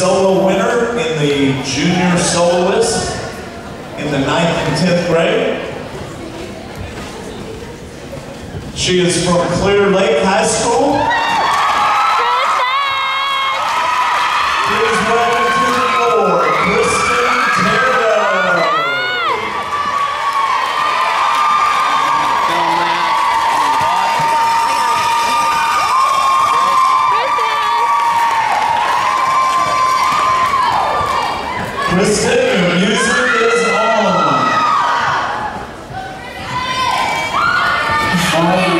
solo winner in the junior soloist in the 9th and 10th grade. She is from Clear Lake High School. Please welcome to the floor, Kristyn Theriot. Kristyn, your music is on.